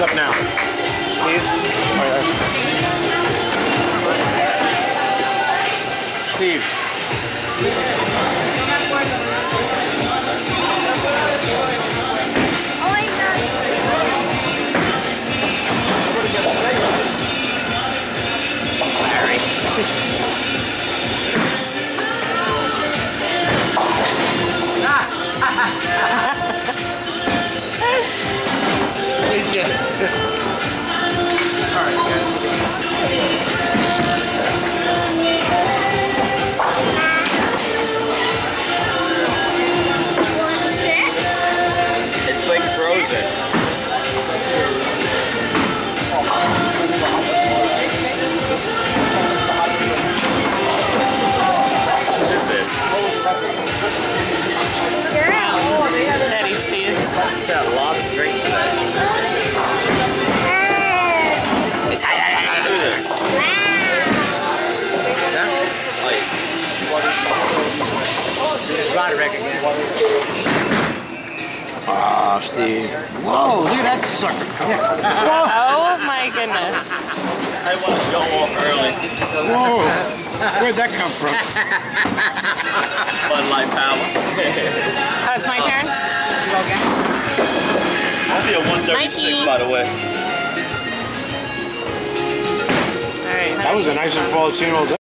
up now? Steve? Steve. He's good. Alright, guys. It's like frozen. What is this? Daddy Steve's. It's got lots of drinks today. Roderick again. Oh, Steve. Whoa, look at that sucker. Oh my goodness. I want to show off early. Whoa. Where'd that come from? Bud Light Power. Oh, it's my turn? I'll be a 136, by the way. Alright. That was the nicest ball I've seen all day.